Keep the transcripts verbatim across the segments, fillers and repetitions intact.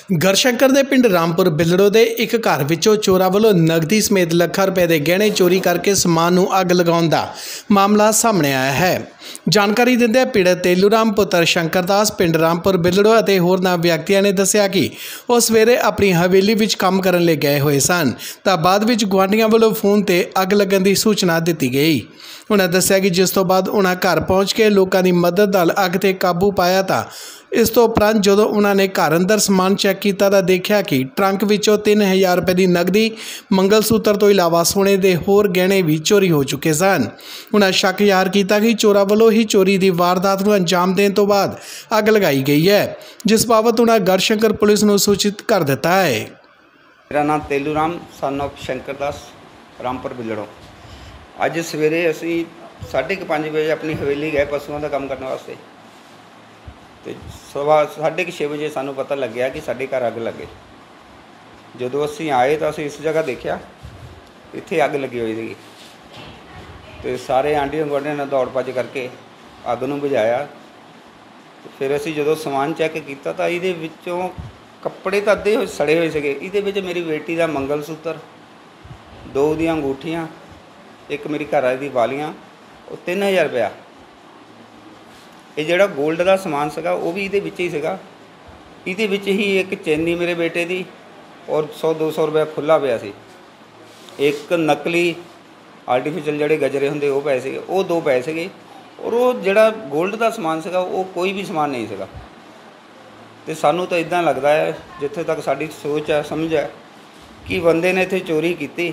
ਗੜਸ਼ੰਕਰ ਦੇ ਪਿੰਡ ਰਾਮਪੁਰ ਬਿਲੜੋ ਦੇ ਇੱਕ ਘਰ ਵਿੱਚੋਂ ਚੋਰਾਂ ਵੱਲੋਂ ਨਗਦੀ ਸਮੇਤ ਲੱਖਾਂ ਰੁਪਏ ਦੇ ਗਹਿਣੇ ਚੋਰੀ ਕਰਕੇ ਸਮਾਨ ਨੂੰ ਅੱਗ ਲਗਾਉਣ ਦਾ ਮਾਮਲਾ ਸਾਹਮਣੇ ਆਇਆ ਹੈ। ਜਾਣਕਾਰੀ ਦਿੰਦਿਆਂ ਪੀੜਤ ਤੇਲੂਰਾਮ ਪੁੱਤਰ ਸ਼ੰਕਰ ਦਾਸ ਪਿੰਡ ਰਾਮਪੁਰ ਬਿਲੜੋ ਅਤੇ ਹੋਰਨਾਂ ਵਿਅਕਤੀਆਂ ਨੇ ਦੱਸਿਆ ਕਿ ਉਹ ਸਵੇਰੇ ਆਪਣੀ ਹਵੇਲੀ ਵਿੱਚ ਕੰਮ ਕਰਨ ਲਈ ਗਏ ਹੋਏ ਸਨ ਤਾਂ ਬਾਅਦ ਵਿੱਚ ਗੁਆਂਢੀਆਂ ਵੱਲੋਂ ਫੋਨ ਤੇ ਅੱਗ ਲੱਗਣ ਦੀ ਸੂਚਨਾ ਦਿੱਤੀ ਗਈ। ਉਹਨਾਂ ਦੱਸਿਆ ਕਿ जिस तो बाद उन्हें घर पहुँच के लोगों की मदद नाल अग ते काबू पाया था। इस तो उपरंत जो उन्होंने घर अंदर समान चैक किया तो देखा कि ट्रंक विचों तीन हज़ार रुपए की नगदी मंगलसूत्र तो इलावा सोने के होर गहने भी चोरी हो चुके सन। उन्हें शक ज़ाहिर किया कि चोरों वालों ही चोरी की वारदात को अंजाम देने तो बाद अग लगाई गई है, जिस बाबत उन्हें गड़शंकर पुलिस को सूचित कर दिता है। मेरा नाम तेलूराम सन ऑफ शंकर दास रामपुर बिलड़ो। अज सवेरे असी साढ़े क पाँच बजे अपनी हवेली गए पशुओं का काम करने वास्ते, तो सवा साढ़े क छे बजे सानू पता लग गया कि साढ़े घर अग लगे। जो असी आए तो असी इस जगह देखा इत्थे अग लगी हुई थी, तो सारे आंढी गुआढ़ियों ने दौड़ भज करके अग नूं बुझाया। तो फिर असी जो समान चैक किया तो ये विचों कपड़े तो अद्धे सड़े हुए थे। ये मेरी बेटी का मंगलसूत्र, दो दी अंगूठियाँ, एक मेरी घर वाली दी वालियाँ और तीन हज़ार रुपया। ये जोड़ा गोल्ड का समान सगा वो भी ये ही सगा। ये ही एक चैनी मेरे बेटे की और सौ दो सौ रुपया खुला पिया सी। एक नकली आर्टिफिशियल जोड़े गजरे होंगे वो पै सके, वो दो पै सके, और वो जोड़ा गोल्ड का समान सगा वो कोई भी समान नहीं सगा। तो सानू तो इदा लगता है जिथे तक साड़ी सोच है समझ है कि बंदे ने इत्थे चोरी की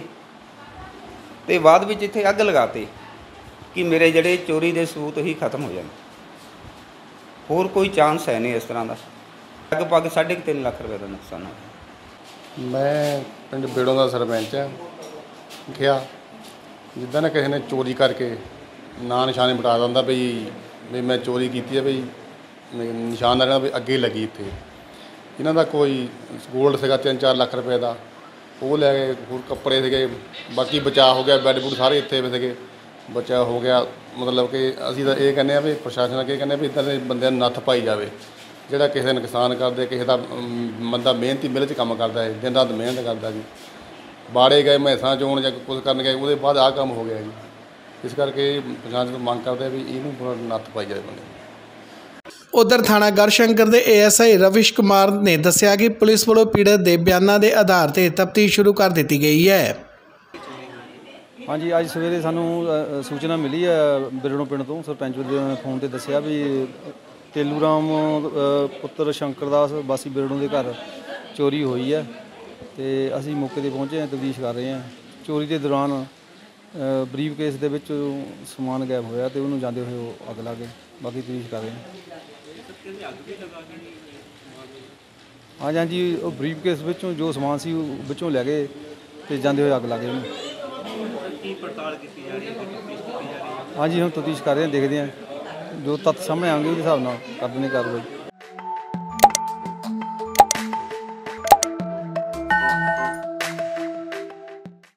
तो बाद में इत्थे अग लगाती कि मेरे जड़े चोरी के सबूत ही खत्म हो जाए। होर कोई चांस है नहीं इस तरह का। लगभग साढ़े तीन लाख रुपये का नुकसान है। मैं पिंड बेड़ों का सरपंच है। क्या जिदा ने किसी ने चोरी करके ना निशाने बिठा दिंदा बई भी मैं चोरी की है, बई निशान रहना भी अगे लगी इत्थे। इन्हां दा कोई गोल्ड सीगा तीन चार लाख रुपए का, वो लै गए। होर कपड़े थे, बाकी बचाव हो गया, बैड बूड सारे इत्थे थे, बचाव हो गया। मतलब कि असीं तां इह कहने भी प्रशासन अगे कहने भी इदां दे बंदे नत्थ पाई जाए जिहड़ा किसी नुकसान करदे, किसी दा बंदा मेहनती मिल च काम करदा है, दिन रात मेहनत करदा जी। बाड़े गए मैसां चोण जां कुछ करन गए, ਉਹਦੇ बाद आ काम हो गया जी। इस करके प्रशासन तो मंग करदे भी इहनूं नत्थ पाई जाए बंदे। उधर थाना गड़शंकर के ए एस आई रविश कुमार ने दस्सिया कि पुलिस वालों पीड़त के बयानों के आधार पर तफ्तीश शुरू कर दी गई है। हाँ जी, अज सवेरे सानू सूचना मिली है बिलड़ों पिंड तो सरपंच ने फोन पर दस्सिया भी तेलूराम पुत्र शंकर दास वासी बिलड़ों के घर चोरी हुई है। तो असी मौके पर पहुँचे हैं, तफ्तीश कर रहे हैं। चोरी के दौरान बरीफ केस के विच समान गायब होया तो उन्होंने जाते हुए अग ला गए। बाकी तफ्तीश कर रहे हैं। हाँ जी हाँ जी, वो बरीफ केस विचों जो समान सी विचों लै गए तो जाते हुए अग ला गए। हाँ जी, हम तफ्तीश कर रहे हैं, देखते हैं जो तत्थ सामने आएंगे उस हिसाब नाल कर देंगे कार्रवाई।